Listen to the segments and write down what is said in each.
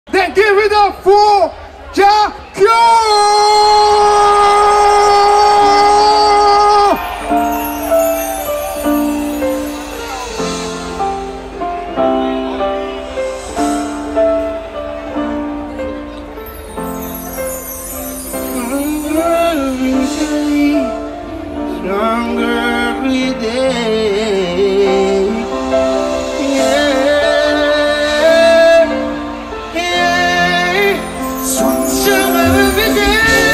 Then give it up for Jacko! Stronger every day. Stronger every day.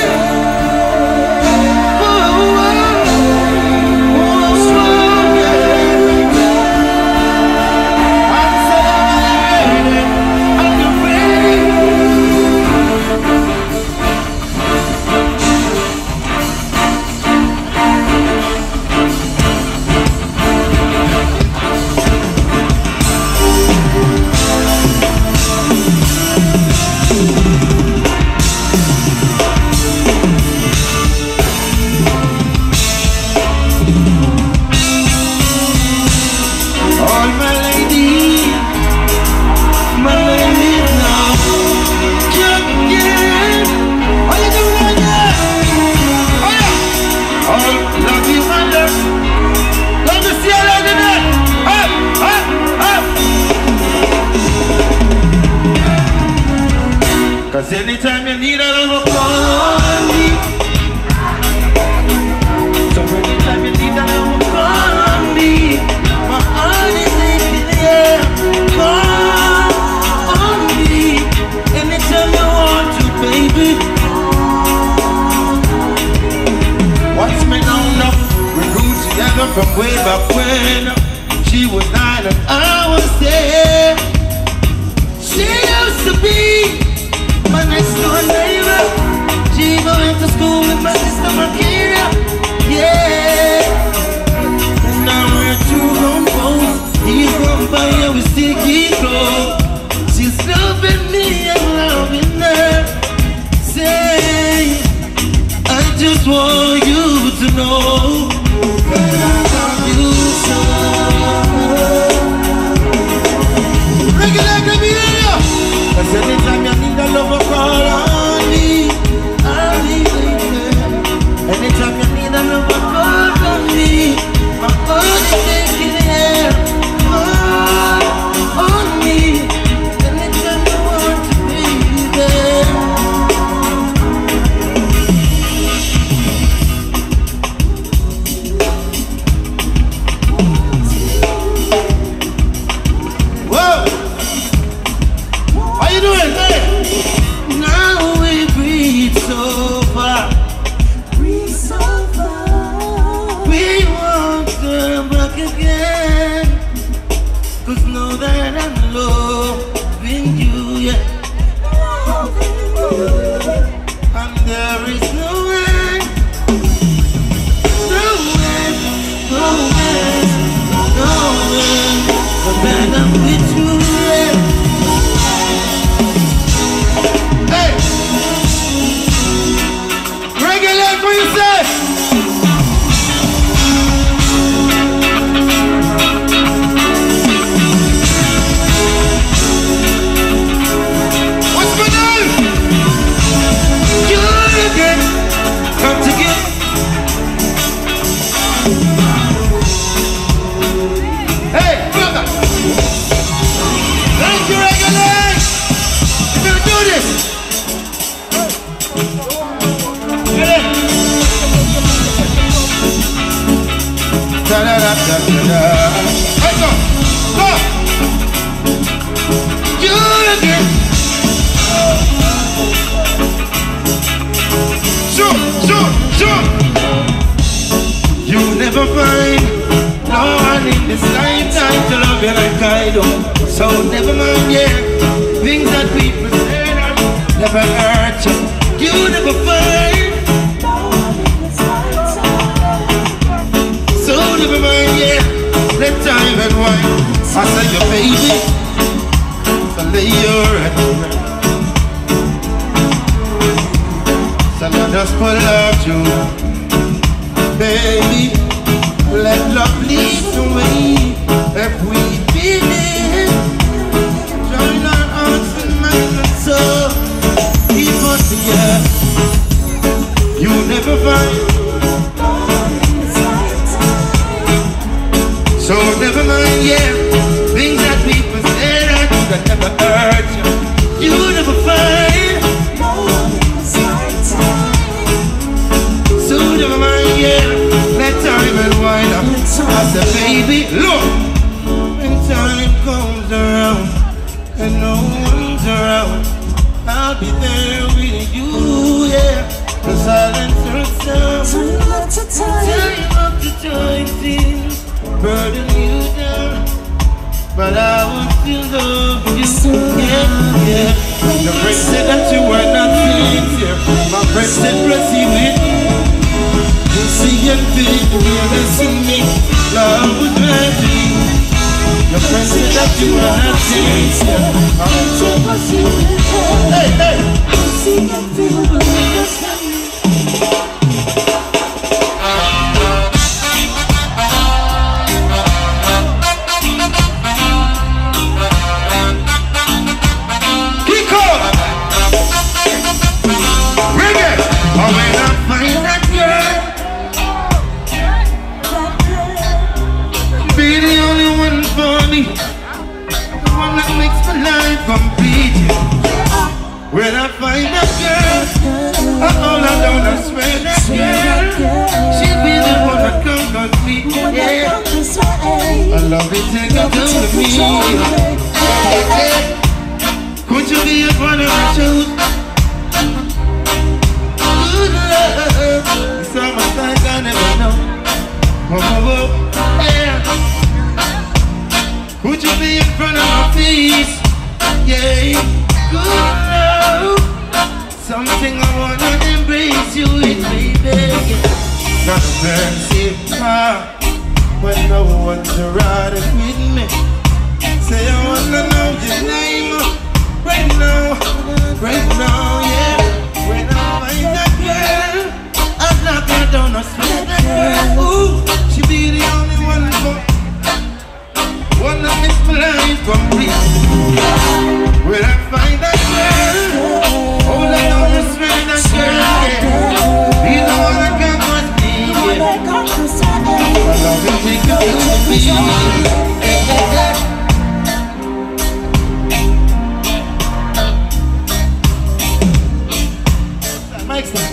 Cause anytime you need a love, call me. So anytime you need a love, call me. My heart is in the air. Call on me. Anytime you want to, baby. Watch me now. We grew together from way back when. She was 9 and I was 10. She used to be my next door neighbor. She going to school with my sister Makira. Yeah. And now we're two grown folks. He's gone by and we still keep close. She's loving me and loving her. Say, I just want you to know that I love you so. Regular, let me hear you. Cause anytime you need a lover, call on me. I'll be waiting. Anytime you need a lover, call on me. My heart is making it air. Call on me. Anytime you want to be there. Whoa! How you doing? Hey! Now we breathe so far. Breathe so far. We won't turn back again. Cause know that I'm loving you, yeah. And there is no end. No end. No end. No end. But when I'm with you, yeah. Regulate for yourself. What's my name? You're again. Come together. Hey, brother. Thank you, Regulate. We're gonna do this. Da da da da da. Let's go. Go. You again. Shoot, shoot, shoot. You never find no one in this lifetime to love you like I do. So never mind, yeah. Things that people say that never hurt you. You never find. So never mind, yeah. Let time and wine. I say your baby, so lay your head. So let us pull out you, baby. Let love lead the way. If we believe, join our hearts and make us find soon of mine, yeah. Let time and wind up. I said, baby, look, when time comes around and no one's around, I'll be there with you, yeah. The silence hurts down. Tell you up to time things burden you down, but I will still love you, yeah, yeah. The friend said that you were not sincere. My friend said proceed with me. You see and think you're missing me. Love was meant to be. Your friend said that you were not sincere. Hey, hey. You see and think you're missing me. When I find that girl, I hold her down, I swear that girl, she'll be the one that conquers me, yeah. I love it, take her down to me, yeah. Could you be a one of my shoes? Good love, it's almost like I never know. Oh, yeah. Could you be in front of my face? Yeah. Good love, something I wanna embrace you with, baby. Not a fancy car when no one's around with me. Say I wanna know your name right now, yeah. When I find that girl, I knock her down, I swear that girl, ooh, she be the only one for one that makes my life complete. When I find that girl, hold her down, I swear that girl, yeah. Be the one that can want me, yeah. I love you, take you to me, yeah. Mike's there.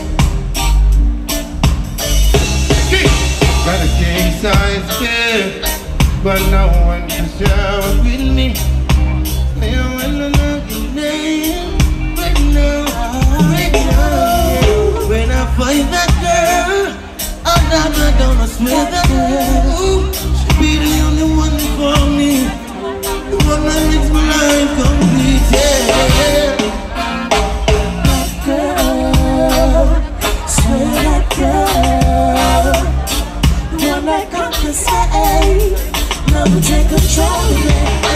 Got a king size bed, but no one to share with me. I wanna know your name right now, yeah. When I find that girl, I'm not gonna swear that girl, she'll be the only one for me, the one that makes my life complete, yeah. That girl, swear that girl, the one that conquers, love will take control, yeah.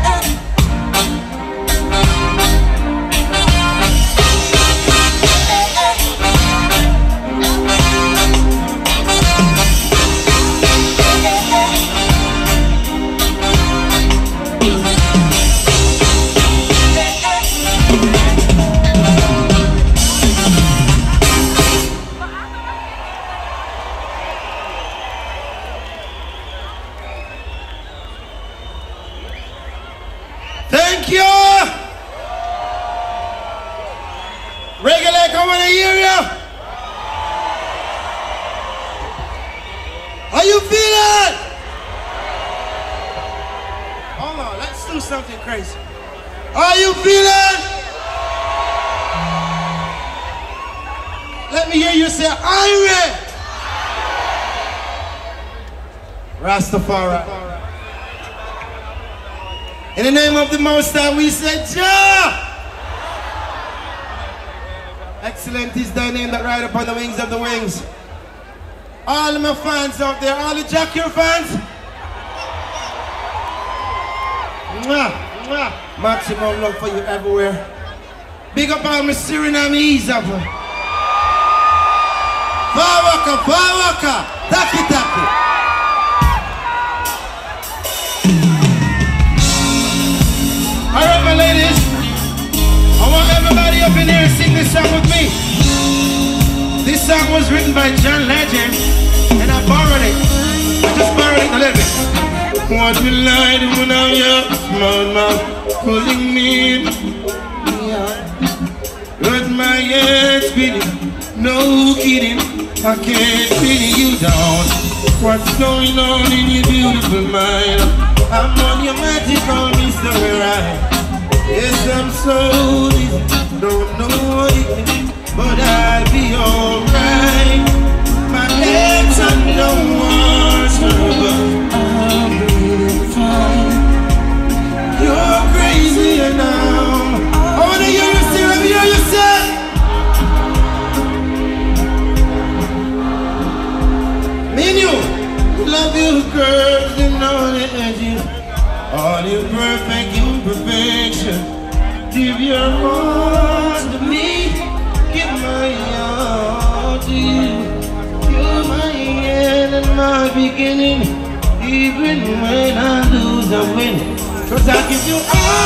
Thank you! Regular, come on, I hear ya! How you feeling? Hold on, let's do something crazy. How you feeling? Let me hear you say, Irie! Rastafari. In the name of the Most High, we say, Jah! Excellent is thy name that ride upon the wings of the wings. All of my fans out there, all the Jah Cure fans. Mwah, mwah. Maximum love for you everywhere. Big up all my Surinamese up. Fawaka, taki. Alright, my ladies, I want everybody up in here to sing this song with me. This song was written by John Legend, and I borrowed it. I just borrowed it a little bit. What will I do now, your small mouth pulling me in? Yeah. head spinning, no kidding, I can't pin you down. What's going on in your beautiful mind? I'm on your magical mystery ride. Yes, I'm so busy, don't know what it is, but I'll be alright. My head's under water, but I'll be fine. You're crazy now. I wanna hear you say, let me hear you say. Me and you, love you curves and all the edges, all your perfect imperfection. Give your heart to me, give my heart to you. You're my end and my beginning, even when I lose I win. 'Cause I give you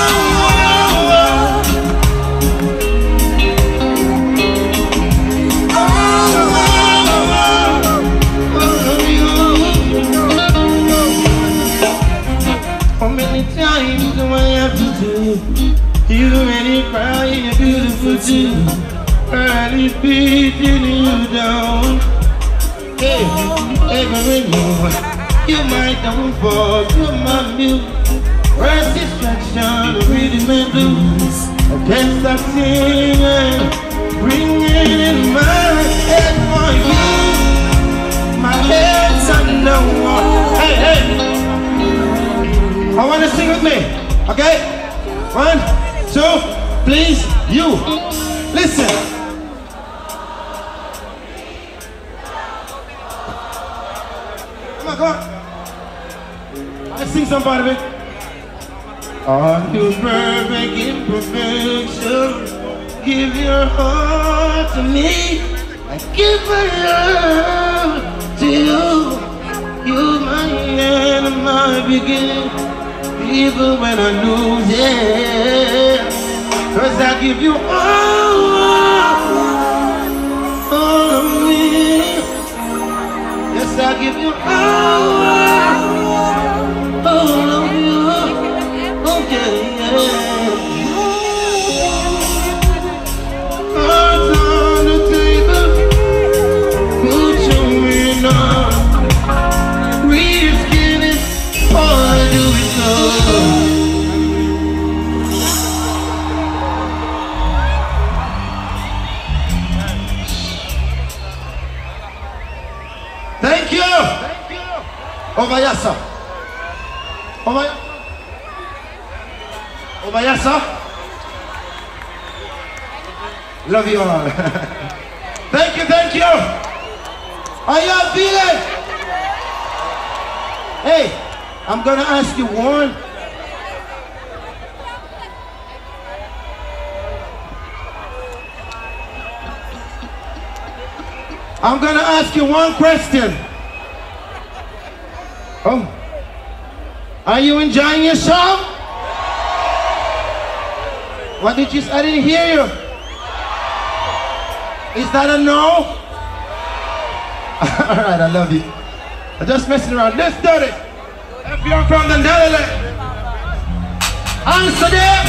how many times do I have to do? You already cry, you're beautiful too. Early beating you down. Hey, every move, you're my downfall, you're my muse. Where's distraction, rhythm and blues? I can't stop singing, ringing in my head for you. My head's under water. Hey, hey! I want to sing with me, okay? 1, 2, please, you. Listen. Come on, come on. Let's sing some part of it. All your perfect imperfection, give your heart to me. I give my love to you. You're my end and my beginning, even when I lose it. 'Cause I give you all of me. Yes, I give you all of you. Okay, yeah. Hearts on the table, put your ring on. Risking it, all I do is love. Thank you. Obayasa. Obayasa. Love you all. Thank you, thank you. How y'all feeling? Hey, I'm gonna ask you one. I'm gonna ask you one question. Oh, are you enjoying yourself? What did you say? I didn't hear you. Is that a no? All right, I love you. I'm just messing around. Let's do it. If you're from the Netherlands, answer them.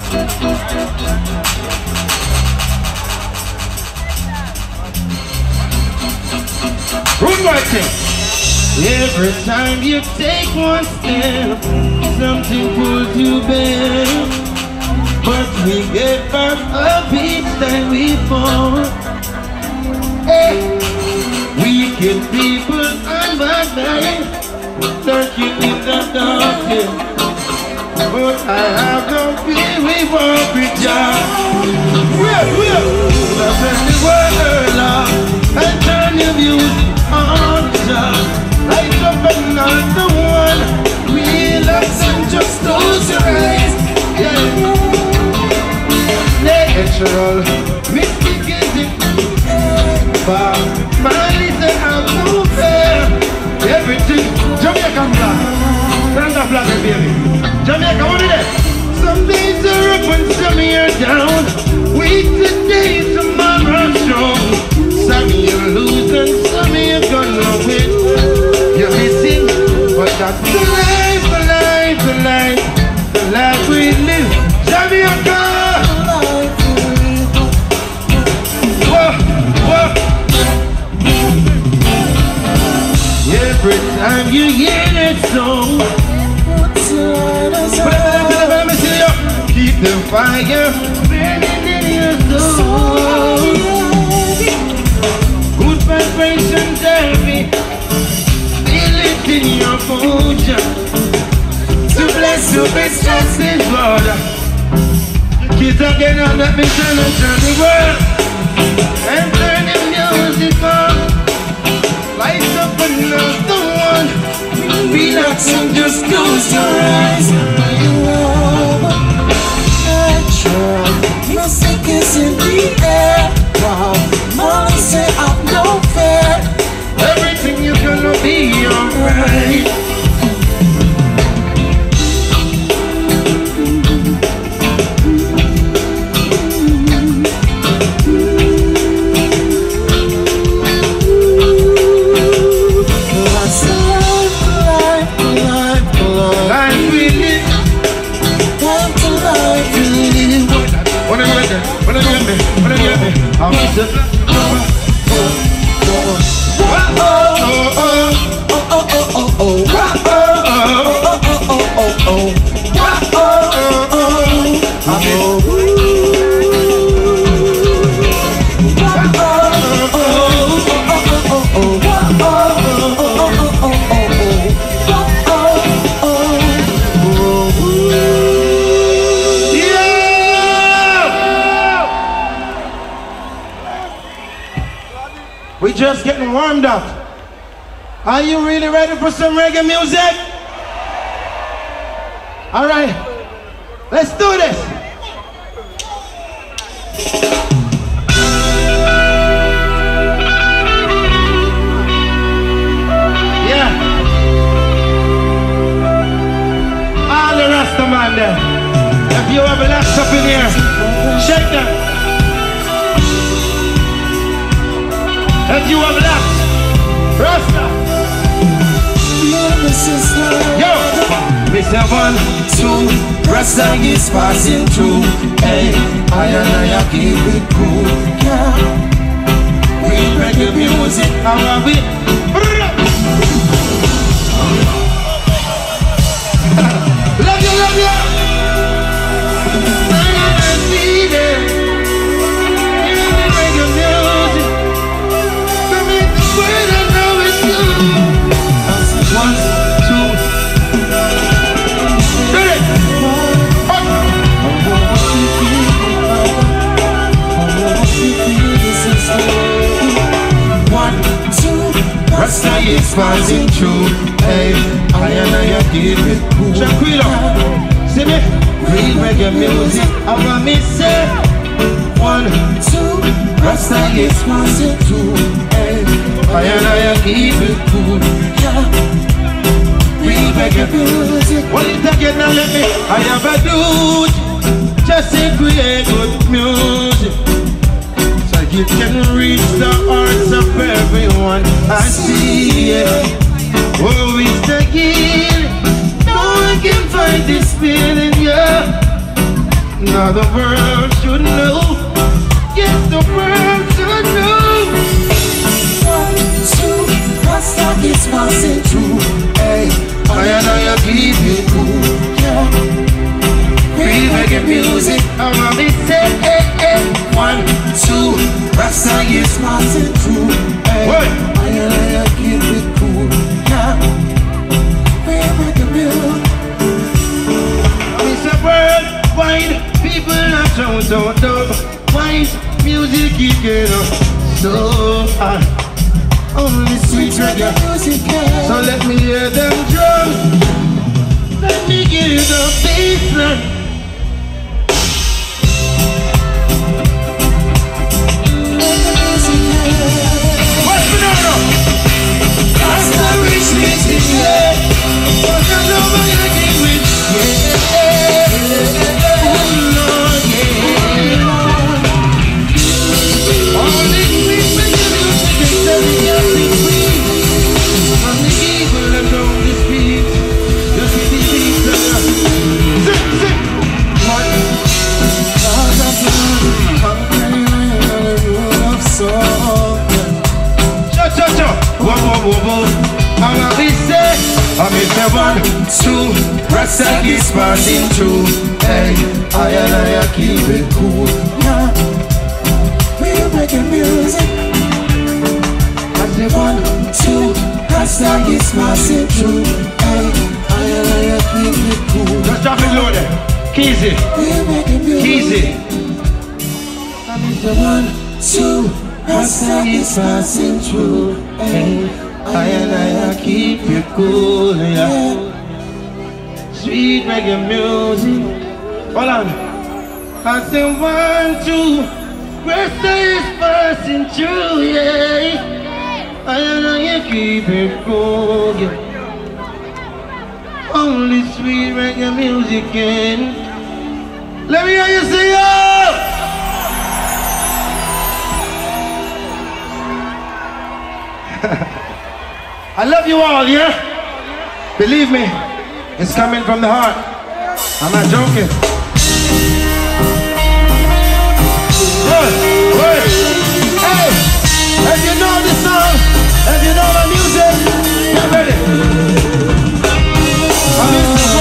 Good writing. Every time you take one step, something pulls you back. But we get back up each time we fall. Hey, wicked people and bad men lurking in the darkness. But I have no fear, we won't be judged. We'll turn the world off and turn your views on the job. Light up another one. Relax and just close your eyes. Yeah. Natural, mysticism. But finally say I'm no fair. Everything, Jamaican black. Stand up black baby. Jamaica, what is that? Some days are up and some are down. Weak today, tomorrow strong. Some you lose and some you gonna win. You're missing, but that's the life, the life, the life, the life we live. Jamaica! fire burning in your soul. Good vibration tell me, feel it in your bones. To bless you with justice, Lord. Kids are getting on that mission and turn the world and turn the music on. Lights up another one. Relax and just close your eyes. Music is in the air. Money say I'm no fair. Everything is gonna be alright. We're just getting warmed up. Are you really ready for some reggae music? All right, let's do this. Yeah. All the Rasta man there. If you have a laptop in here, shake them. If you have left, Rasta. Yo, Mr. 1, 2, Rasta is passing through. Hey, I keep it cool. Yeah, we reggae music, how are we? Love you, love you. Rasta is passing through. Hey, I give it cool. Tranquilo, see me? Real reggae music. I want me say 1, 2. Rasta is passing through. Hey, I give it cool. Real reggae music. What is again now? Let me. I have a dude just to create good music. It can reach the hearts of everyone I see, yeah. Oh, it's the healing. No one can find this feeling, yeah. Now the world should know. Yes, the world should know. 1, 2, Rasta is passing through. Hey, I keep it cool, yeah. Real reggae music, I want me say, hey, hey. 1, 2, Rasta is passing through. Hey, I keep it cool. Yeah, real reggae music. It's a worldwide people are don't. Why music keep getting so high? Only sweet reggae music. So let me hear them drums. Let me give the bass line. I want to say I'm in the 1, 2, Rasta is passing through. Hey, I keep it cool. Yeah, we're making music. I'm the 1, 2, Rasta is passing through. Hey, I keep it cool. Just drop it low there. Keezy. Keezy. I'm in the 1, 2. Rasta is passing through, hey, I keep it cool, yeah. Sweet reggae music. Hold on. I say 1, 2. Rasta is passing through, yeah. I keep it cool, yeah. Only sweet reggae music can. Let me hear you say, yo! I love you all, yeah? Believe me, it's coming from the heart. I'm not joking. Good. Hey, if you know this song, if you know the music, get ready. I'm in the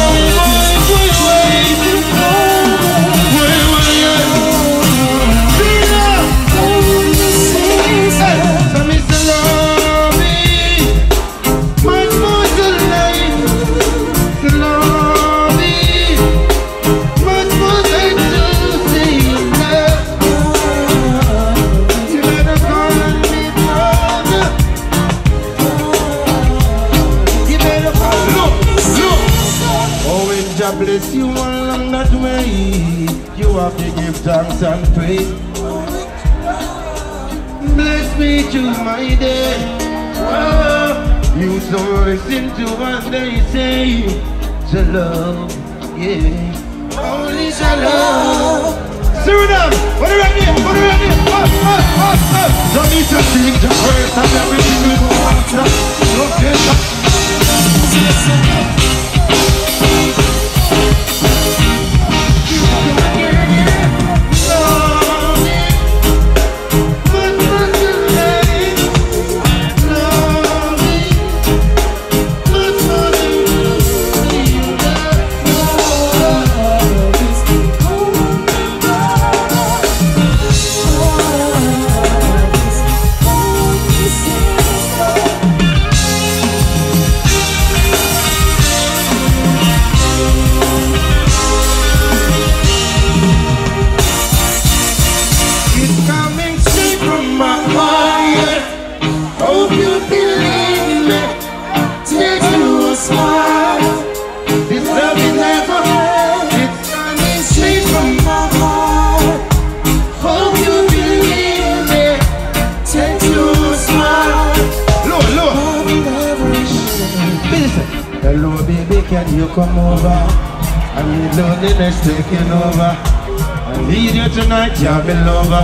bless you along that way. You have to give thanks and praise. Bless me to my day. Oh, you so listen to what they say. Shalom, yeah. Only shalom. Suriname, what are you ready? What are you ready? Don't need to sing the praise and everything will go after. Can you come over? I need loneliness taking over. I need you tonight, you're my lover.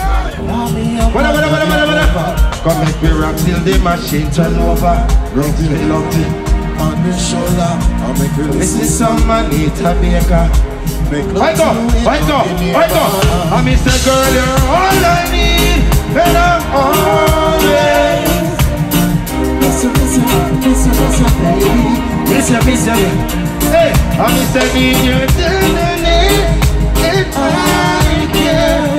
Whatever. Come make me rock till the machine turn over. Rock me lovely on the shoulder. I'll make you listen. This is some Anita Baker. Wake up. I'm Mr. Girl, you're all I need, and I'm always. Listen, baby. Listen, hey, I'm Mr. Need your tenderness, and I care.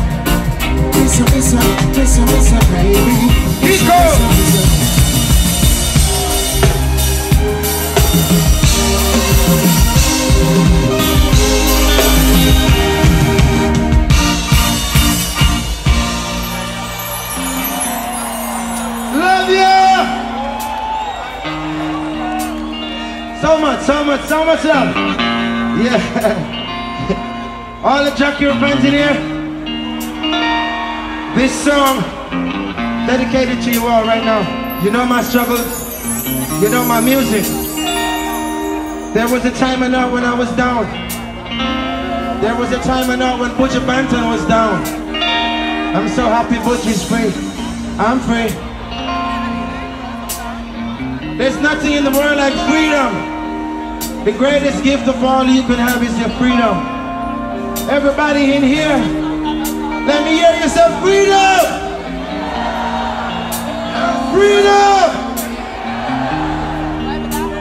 Listen, baby. Keep going. Love you. So much love. Yeah. All the Jack Hero fans in here. This song dedicated to you all right now. You know my struggles. You know my music. There was a time and now when I was down. There was a time and now when Butcher Banton was down. I'm so happy Butcher's free. I'm free. There's nothing in the world like freedom. The greatest gift of all you can have is your freedom. Everybody in here, let me hear you say freedom! Freedom!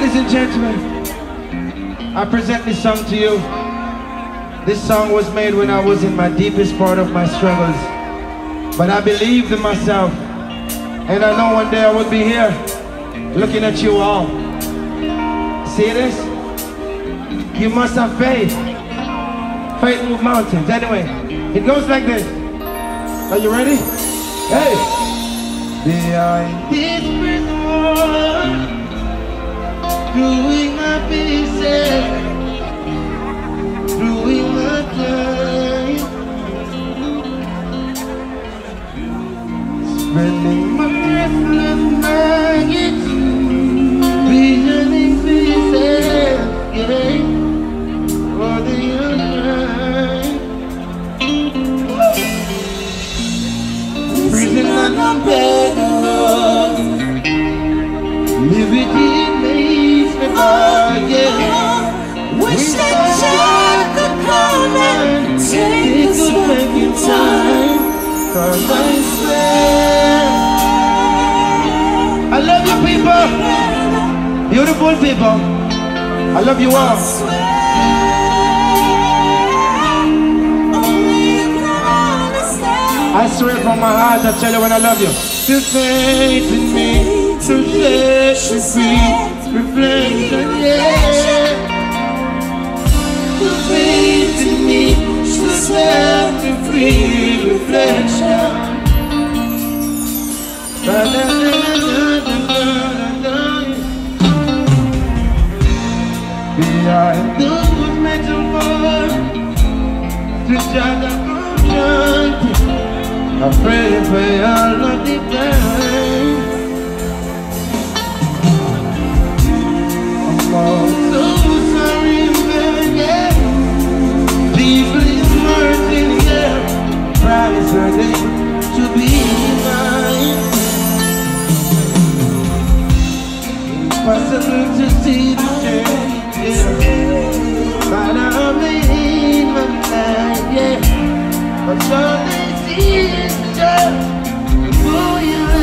Ladies and gentlemen, I present this song to you. This song was made when I was in my deepest part of my struggles. But I believed in myself. And I know one day I would be here, looking at you all. See this? You must have faith. Faith move mountains. Anyway, it goes like this. Are you ready? Hey! Behind this prison wall, doing my pieces, doing my time, spending my restless nights, visioning pieces, yeah, for the young night. Prison and I'm better, liberty makes me forget. Wish that child could come and take us back in time. Cause I swear I love you people, beautiful people. I love you all. I swear from my heart, I tell you when I love you. To faith in me, to set me free, reflection, yeah. To faith in me, to set me free, reflection. Behind those metaphors, to judge the conscience, I pray for your love divine. I'm all so sorry, man, yeah. Deeply hurting, yeah. Promise her day to be mine. Impossible to see the change, yeah. But I'm in my life, yeah. But all they see is just who you are.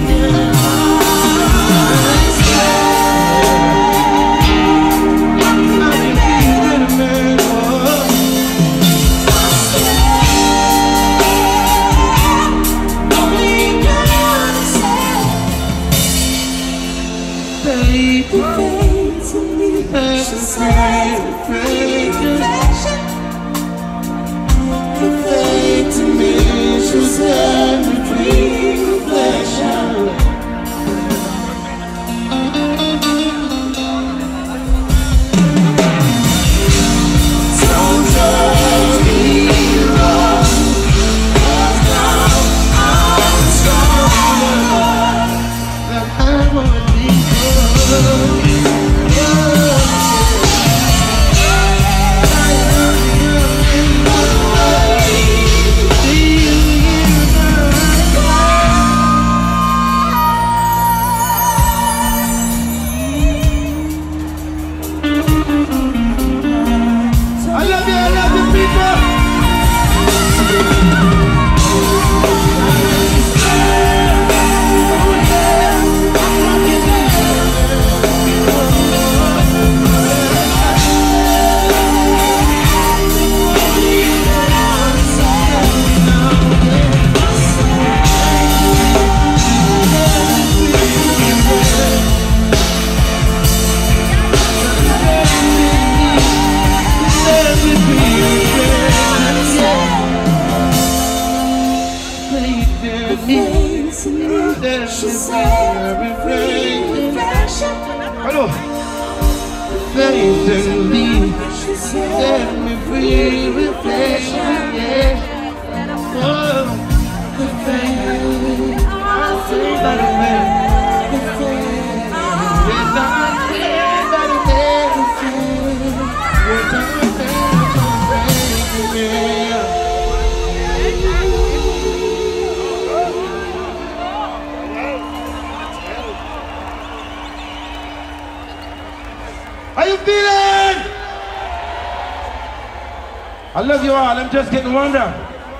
I love you all. I'm just getting warmed up.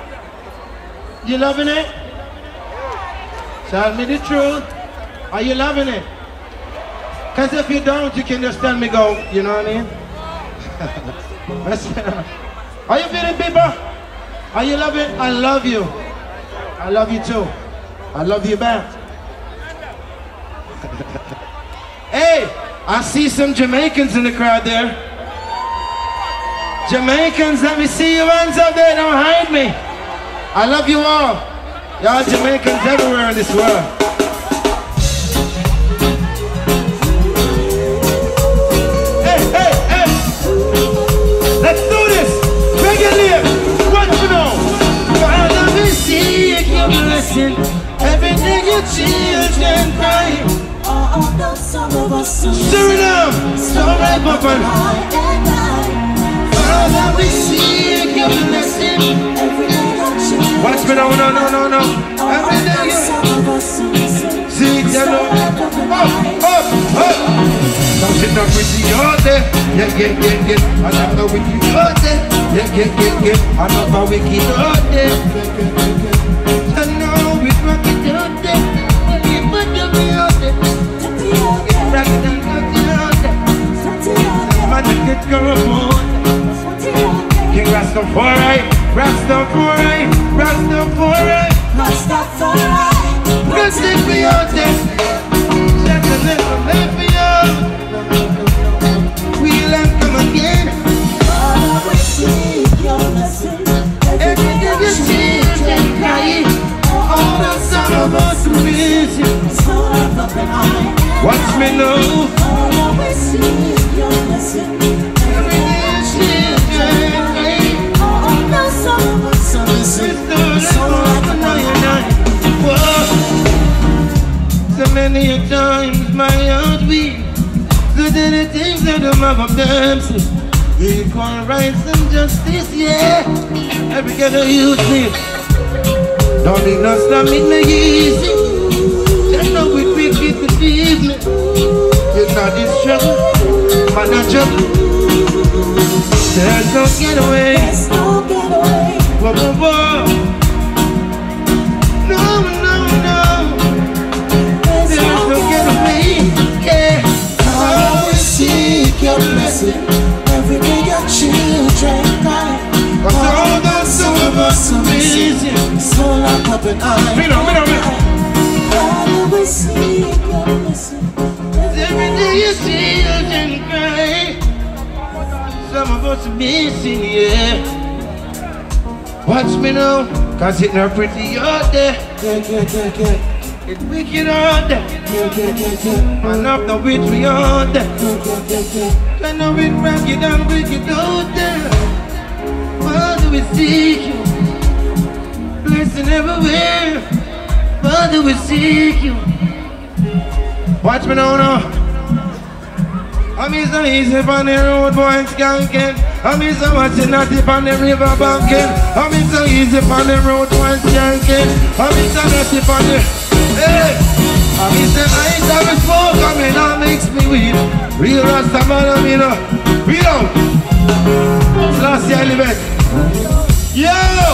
You loving it? Tell me the truth. Are you loving it? Because if you don't, you can just tell me go, you know what I mean? Are you feeling people? Are you loving? I love you. I love you too. I love you back. Hey, I see some Jamaicans in the crowd there. Jamaicans, let me see your hands up there, don't hide me. I love you all. Y'all Jamaicans everywhere in this world. Hey, hey, hey. Let's do this. Regulate. What you know? Father, we seek your blessing. Every day your children cry. Suriname, so right up and Father, we seek your blessing. Watch me now, no. Every day you seek your love. Up. Now sit down with you all day. Yeah. Another wicked all day. Yeah. Another wicked all day. I know it's wicked all day. But you be all day. King Rastafari, blessed be your day. Just a little bit for you. We'll and come again. Every day you see them crying. All the son of us are busy. Watch me now. So many times my heart beats. So many things that the mother of them say. Equal rights and justice, yeah. Every kind of youth need. Don't need no stop, it no easy. Just know we quick to leave me. You're not in trouble, man not trouble. There's no getaway. Whoa. No. There's no getaway. Yeah. Always seek your blessing. Every day your children cry. All the some of us are busy. So lock up and I always seek your blessing. Every day you see children cry. Some of us are missing, yeah. Watch me now, cause it's not pretty out there. Yeah. It's wicked out there. Yeah. Man up the witch we out there. Yeah. Turn the wind ragged and wicked out there. Father, we seek you. Blessing everywhere. Father, we seek you. Watch me now. I'm so easy on the road, boy, skanking. I'm so watching that tip on the river banking. I'm so easy on the road, boy, skanking. I'm so that tip on the... Hey! I'm so I ain't have a smoke, I mean, that makes me weed. Real Rasta man, I mean, read out. Last year, I live it. Yo!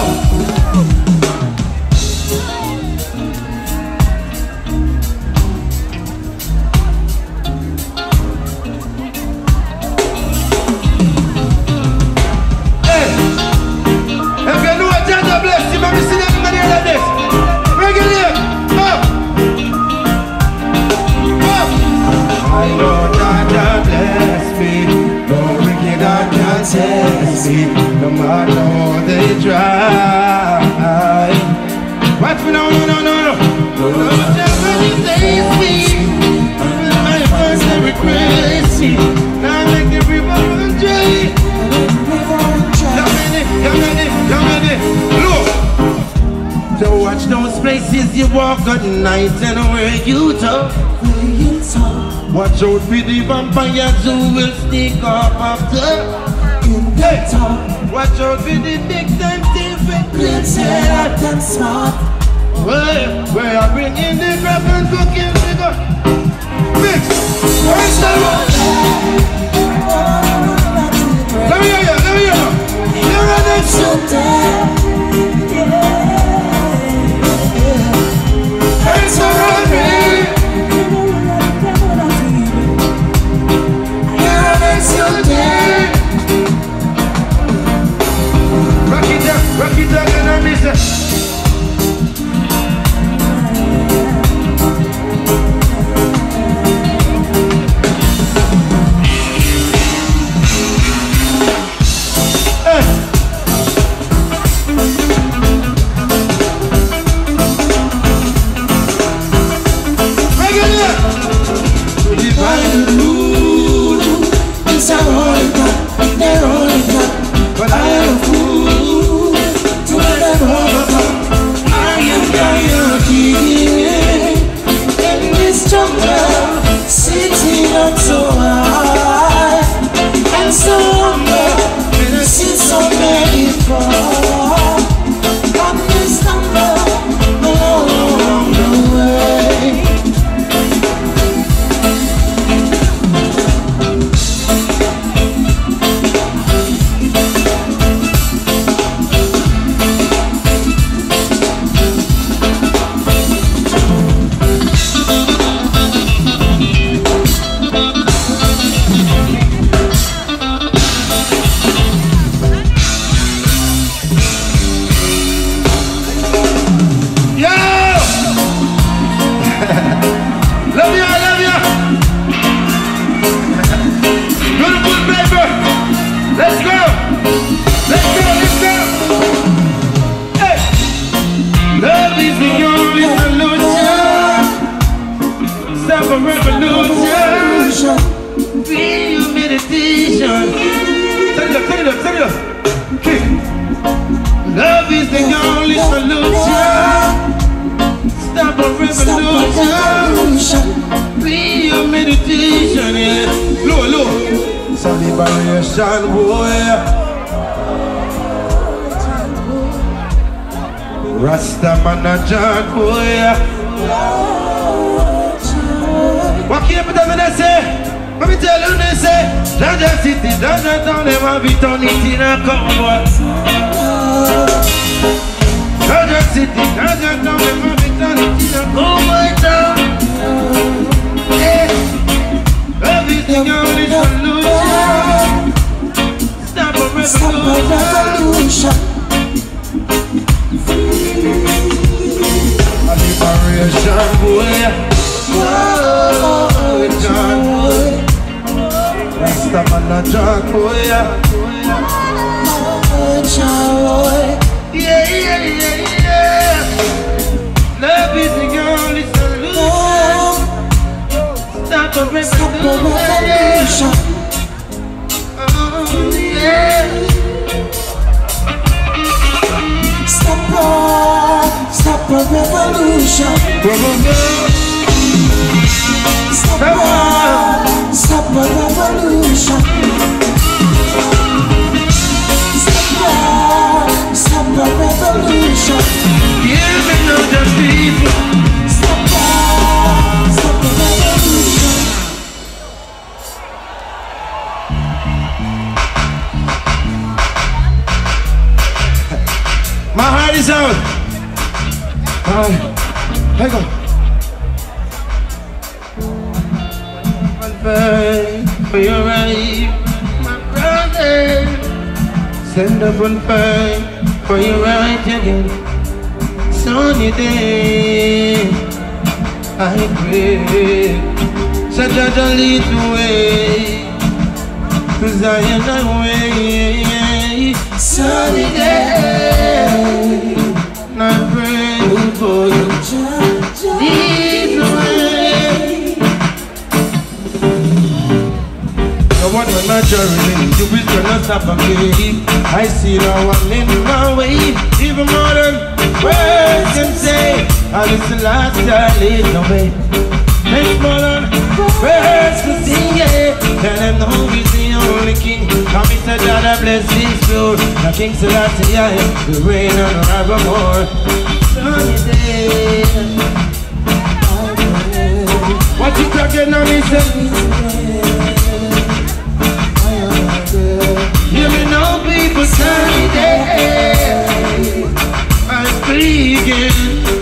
No matter how they try. Watch me, no. Whatever you say is me. My first every crazy. Now make the river run dry. Come in. Look. So watch those places you walk at night and where you talk. Watch out for the vampires who will sneak up after. Hey. Watch out for the big time thief with clean head and smart. Where I bring in the crap and cooking figure. Mix. Where's the road? Let me hear you. You're running so dead. Where's the road? Love is the only solution. Stop a revolution. Real meditation. Set it up. Okay. Love is the only solution. Stop a revolution. Real meditation, yeah. Low. Celebration, boy. Rasta man a John, boy. What can't be done when I say? Let me tell you, they say, Jaja City, Jaja Town, they want to be turning it in a convoy. Jaja City, Jaja Town, they want to be turning it in a convoy town. Yeah. Love is the only solution. Stop a revolution. A liberation, boy. John boy, Rasta man a John boy, yeah. Love is the only solution. Stop a revolution. Oh yeah. Stop a revolution. Stop a revolution. Stop a revolution. Give me no the people. Stop a revolution. My heart is out. Hang on. For your right, my brother. Send up on fire for your right again. Sunny day, I pray. Such a lead the way, 'cause I am the way. Sunny day, I pray for you. Lead the way. What when my journey, you will not stop again. I see now I'm in my way, even more than words can say. I listen last I lead the way. Thanks more than words can sing, yeah. Tell them no, he's the only king. Come into God, I bless his floor. The King Selassie, I am the rain and forevermore. Sunny day. What you cracking on me, say? Hear me now, people, sunny day. I'm speaking.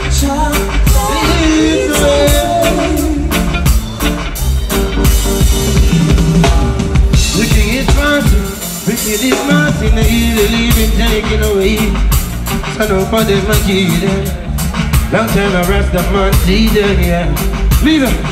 The king is passing, wicked is passing, the evil living taken away. So nobody's my kid. Long time I rest the man, see them, yeah. Leave them.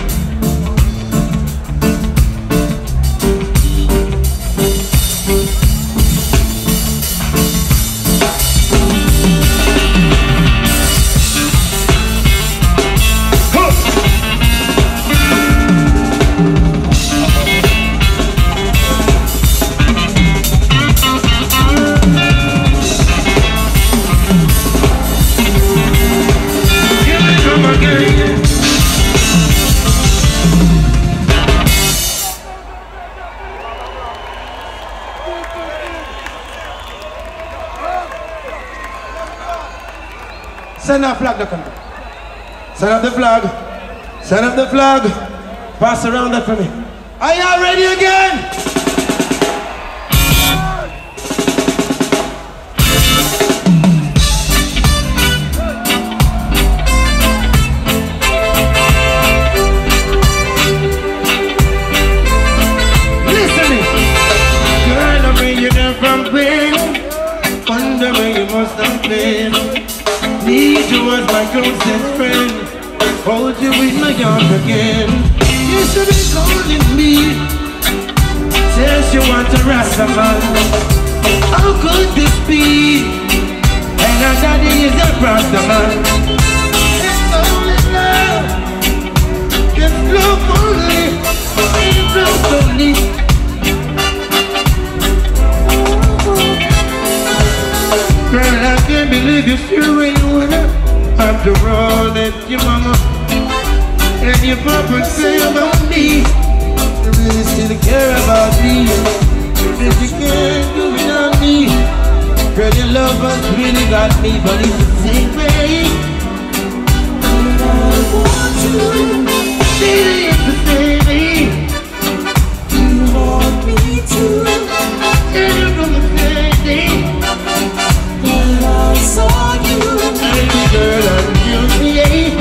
Send our flag, country. Send up the flag. Send up the flag. Pass around that for me. Are y'all ready again? Listen me. Girl, I bring you down from pain. Wonder where you must have been. Need you as my closest friend. Hold you in my arms again. You should be calling me. Says you want to Rasta man. How could this be? And our daddy is a Rasta man. you sure ain't wanna. After all that your mama and your papa say about me, you really still care about me. If you can't do without me, girl, your love has really got me. But it's the same way. And I want you. Baby, it's the same way. You want me to. And you're from the same day that I saw you. Baby girl, I'm guilty.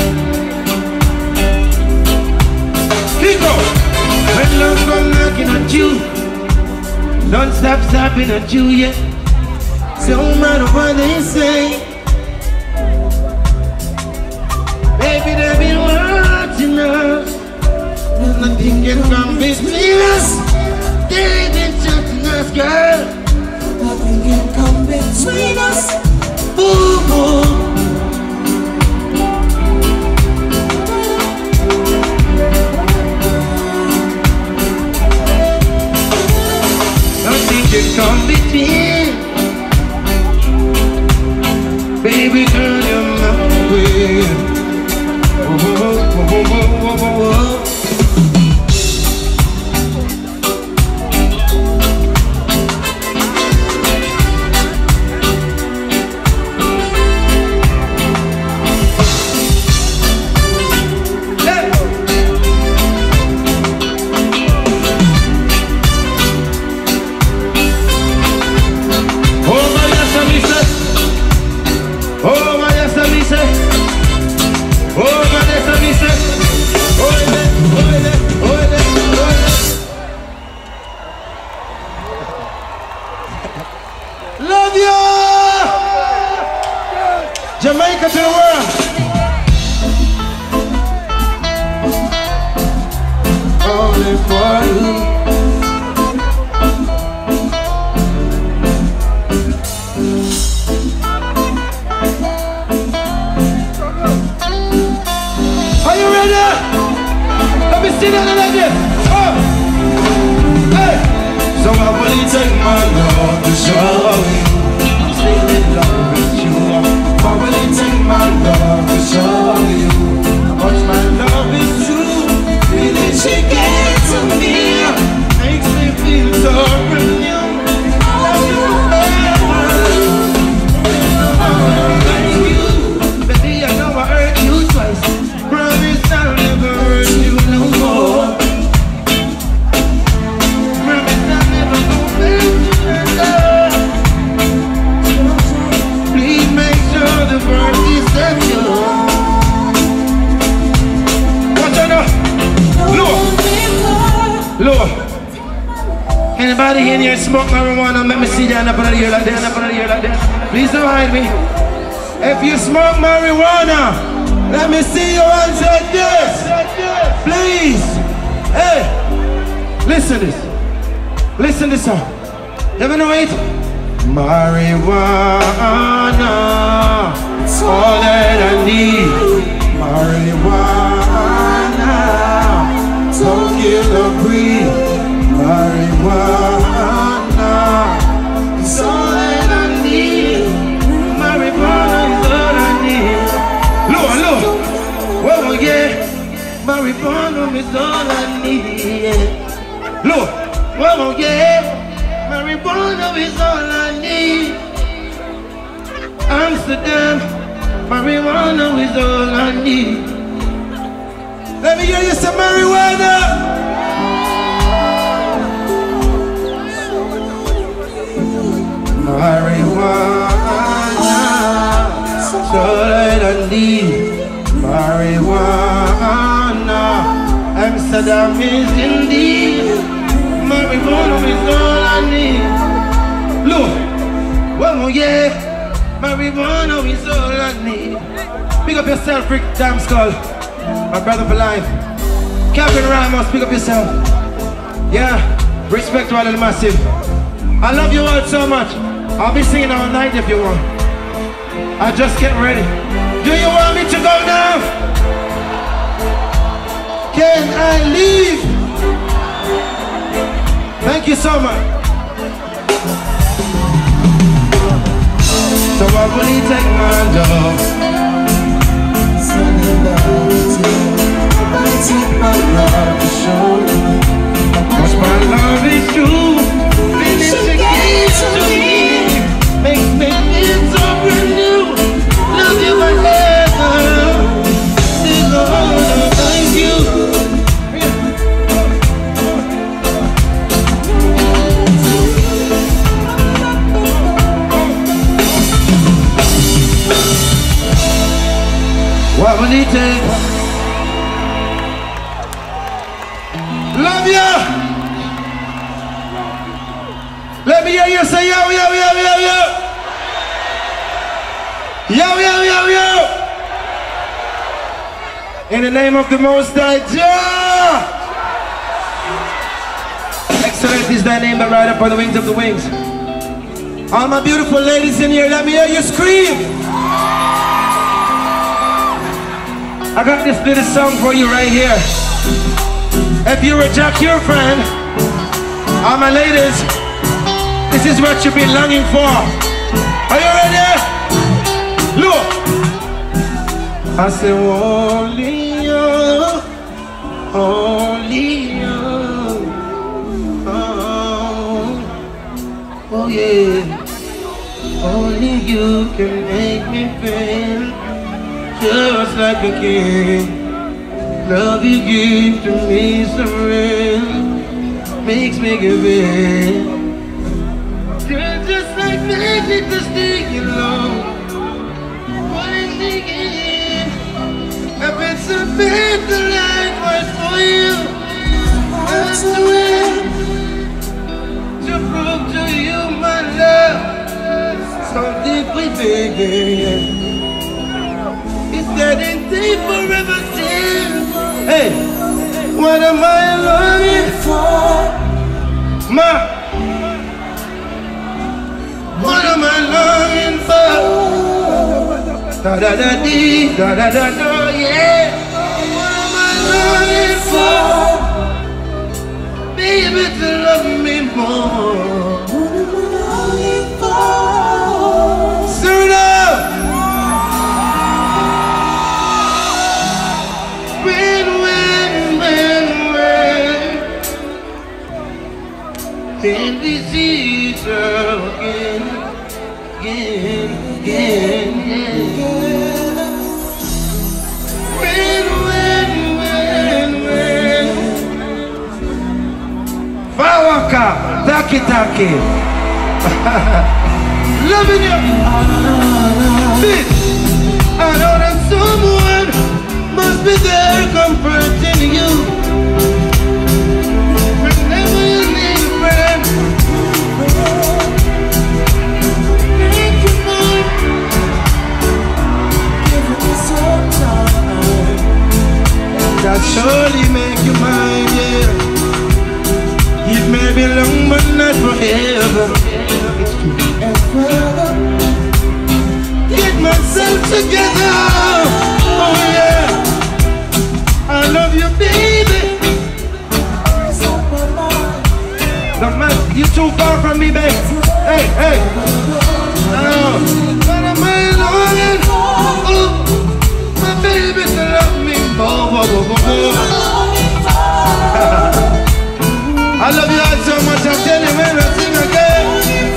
Keep going. When love come knocking at you, don't stop stopping at you yet. So no matter what they say, baby, they've been watching us. Nothing can come between us. They've been shooting us, girl. Nothing can come between us. Ooh, ooh. Nothing can come between. Baby girl, you're my queen. Oh, oh, oh, oh, oh, oh, oh. Love you! Jamaica to the world! Only for you. Are you ready? Let me see that like this. Oh. Hey! So I will take my love to show you I'm still in love with you. I will take my love to show you how much my love is true. Really she gave to me, makes me feel so real. Love you thank you. Baby, I know I hurt you twice. Promise I'll never hurt you no more. Please make sure the birth is secure. Watch out now. Lord. Anybody in here smoke marijuana? Let me see that up on the ear like that, up on the ear like that. Please don't hide me. If you smoke marijuana, let me see your hands like this. Please. Hey, listen this. Listen this song. You ever know it? Marijuana, all that I need. Marijuana, don't kill the breed. Marijuana, it's all that I need. Marijuana is all I need. Look, oh yeah. Marijuana is all I need. Look, oh yeah. Marijuana is all I need. Amsterdam, marijuana is all I need. Let me hear you some marijuana. Marijuana, it's all that I need. Marijuana, Amsterdam is indeed. Marijuana is all I need. Look, one more yeah. Marijuana is all I need. Pick up yourself, Rick Damskull. My brother for life. Captain Ramos, pick up yourself. Yeah, respect to all of the massive. I love you all so much. I'll be singing all night if you want. I just get ready. Do you want me to go now? Can I leave? Thank you so much. So why would he take my love? Something about it. I take my love to show you. Cause my love is true. Finish again to me. Make me feel so brand new. Love you forever. This all thank you. What will he take? Love you. Let me hear you say yo, yo, yo, yo, yo. Yo, yo, yo, yo. In the name of the Most High Jah. Excellent is thy name that ride up on the wings of the wings. All my beautiful ladies in here, let me hear you scream. I got this little song for you right here. If you're a Jah Cure fan, all my ladies, this is what you've been longing for. Are you ready? Look. I say, only you, only you. Oh yeah, only you can make me feel just like a king. Love you give to me some real, makes me give in. You're just like magic to stay alone. What is thinking? I've been so bad the life was for you. That's the way to prove to you my love. Something we begin. Getting deep forever still. Hey, what am I longing for? Ma, what am I longing for? Da da da dee, da da da da, yeah. What am I longing for? Baby, to love me more. What am I longing for? Soon up. Can we see each other again, again, again, again? When? Fawaka, taki. Loving you. Bitch, I know that someone must be there comforting you. That surely make you mine, yeah. It may be long, but not forever. Get myself together, oh yeah. I love you, baby. No, man, you too far from me, babe. Hey, hey. What am I longing for? Oh, my baby to love me more. I love you all so much, I'm telling you, when I sing again.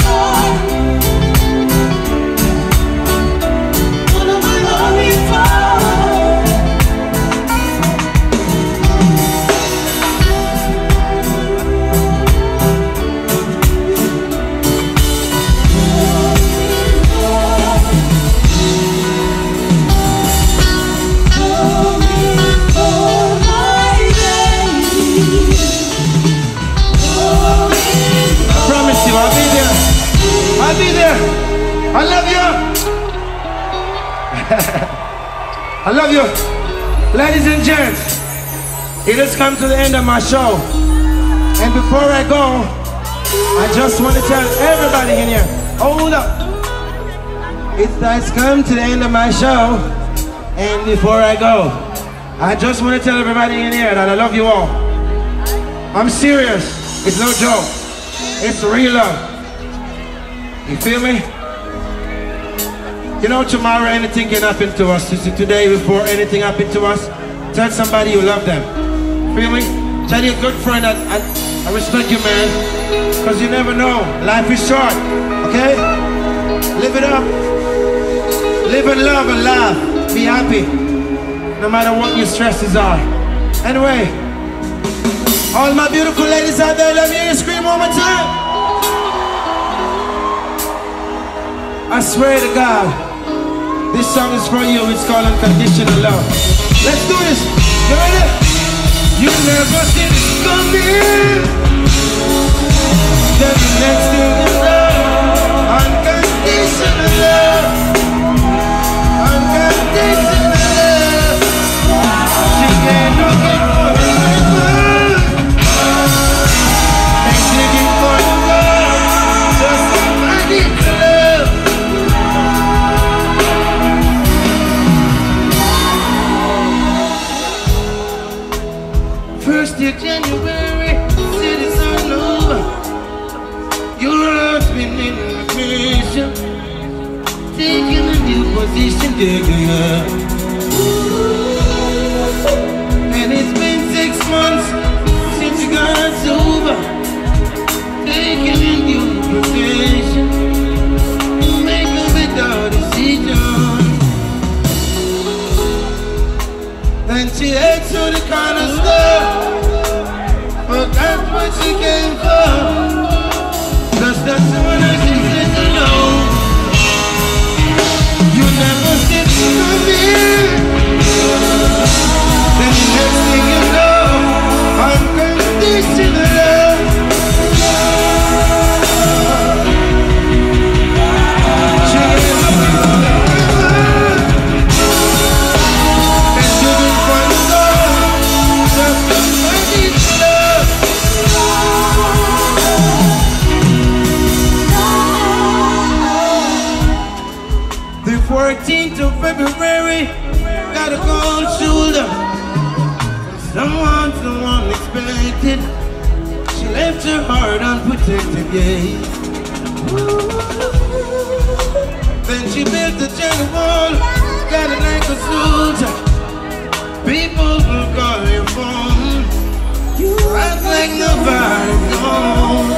What am I longing for? I'll be there. I love you. I love you. Ladies and gents, it has come to the end of my show. And before I go, I just want to tell everybody in here, hold up. It has come to the end of my show. And before I go, I just want to tell everybody in here that I love you all. I'm serious. It's no joke. It's real love. You feel me? You know, tomorrow anything can happen to us. Today, before anything happen to us, tell somebody you love them. Feel me? Tell your good friend that I respect you, man. Because you never know. Life is short. Okay? Live it up. Live and love and laugh. Be happy. No matter what your stresses are. Anyway, all my beautiful ladies out there, let me hear you scream one more time. I swear to God, this song is for you. It's called Unconditional Love. Let's do this. You ready? You never see this coming. Then the next thing you know, unconditional love. Unconditional love. She can't look at forever. Ain't digging for the world. Just somebody to love. First of January, city's all over. Your heart's been in remission, taking a new position, digging up. And it's been 6 months since you got sober, taking a new position, making without decision. Then she heads to the corner store, forgot what she came for. Just as soon as she says hello, you never see me coming. Then the next thing you know, unconditional love. She ain't looking for the river, and digging for the gold. Just somebody to love. The 14th of February, got a cold shoulder. Someone unexpected. She left her heart unprotected, yeah. Then she built a gentle wall, got it like a soldier. People will call your phone, you act like nobody knows.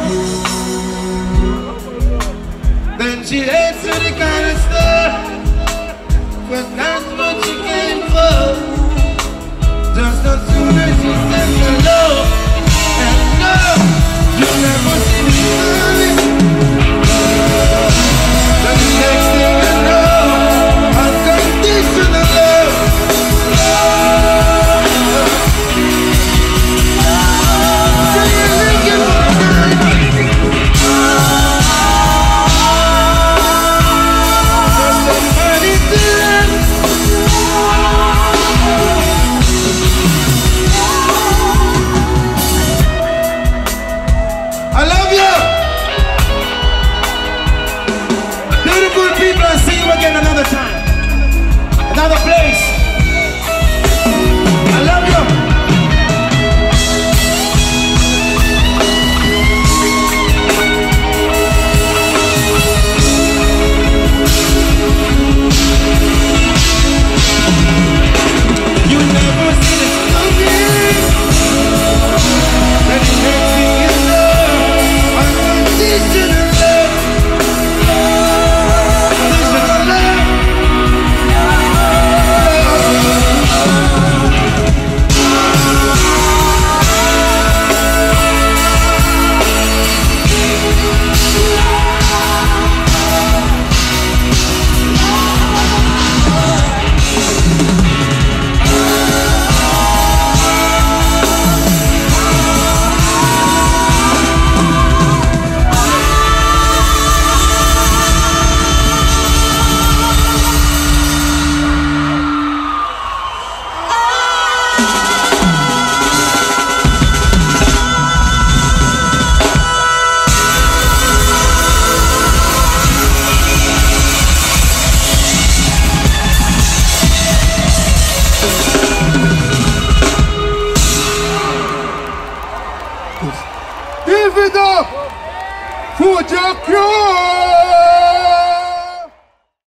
Then she heads to the kind of store, but that's what she came for. Just as soon as she said hello, and no, you never see me coming. Then the next thing you know, unconditional love. So you're looking for a night. Somebody to love. I love you. Beautiful people, I'll see you again another time, another place. I love you. You never see this coming. Then the next thing you know, unconditional love. Unconditional love. Give it up for Jack Young!